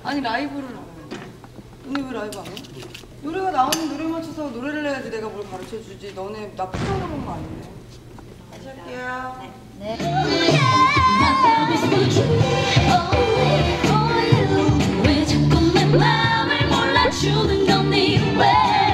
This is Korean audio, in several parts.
아니 라이브를 안 해. 너네 왜 라이브 안 해? 노래가 나오는 노래 맞춰서 노래를 해야지 내가 뭘 가르쳐주지. 너네 나 표정으로 온 거 아니네. 다시 할게요. 네. 왜 자꾸 내 맘을 몰라주는 건니 왜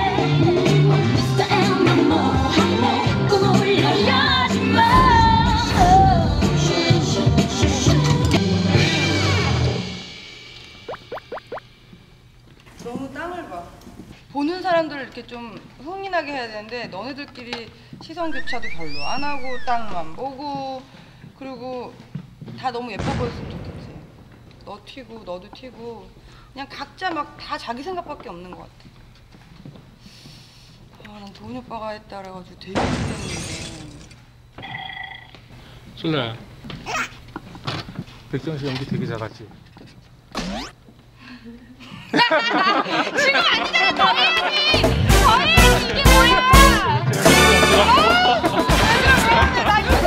너무 땅을 봐. 보는 사람들을 이렇게 좀 흥이 나게 해야 되는데 너네들끼리 시선 교차도 별로 안 하고 땅만 보고 그리고 다 너무 예뻐 보였으면 좋겠지. 너 튀고 너도 튀고 그냥 각자 막 다 자기 생각밖에 없는 것 같아. 아, 난 도훈이 오빠가 했다 그래가지고 되게 기대했는데. 솔라야, 백정 씨 연기 되게 잘하지? 지금 아니잖아. 더 해야지. 더 해야지. 이게 뭐야. 나 이거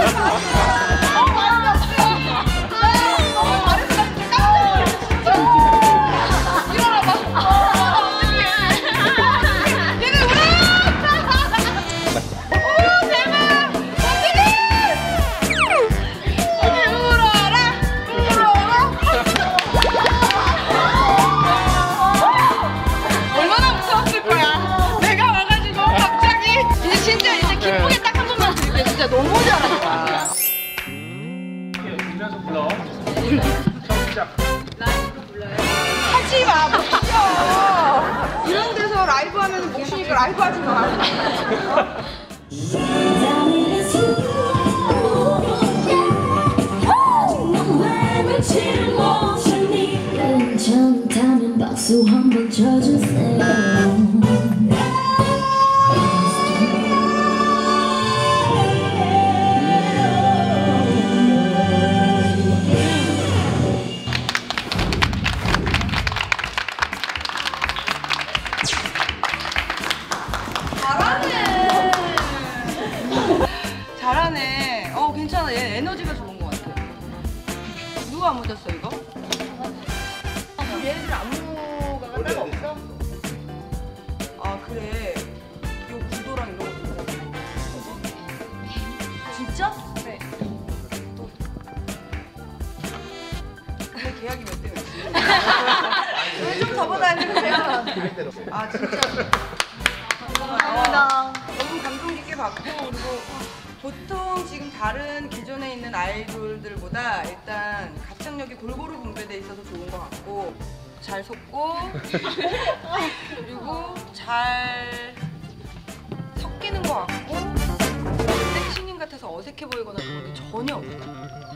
너무 잘한다. 김현석 불러. 처음 시작. 라이브로 불러요? 하지 마, 못 쉬어. 이런 데서 라이브 하면 못 쉬니까 라이브 하지 마. 괜찮다면 박수 한번 쳐주세요. 잘하네. 괜찮아. 얘 에너지가 좋은 것 같아. 누가 안 묻었어 이거? 얘네들 안무가 따로 없어? 아 그래. 요 구도랑 이런 거 좀 진짜? 네. 또 근데 계약이 몇 대 몇이지? 좀 더 받아야겠네요. 아 진짜. 감사합니다. 너무 감동 깊게 봤고 그리고 보통 지금 다른 기존에 있는 아이돌들보다 일단 가창력이 골고루 분배돼 있어서 좋은 것 같고 잘 섰고 그리고 잘 섞이는 것 같고 섹시님 같아서 어색해 보이거나 그런 게 전혀 없다.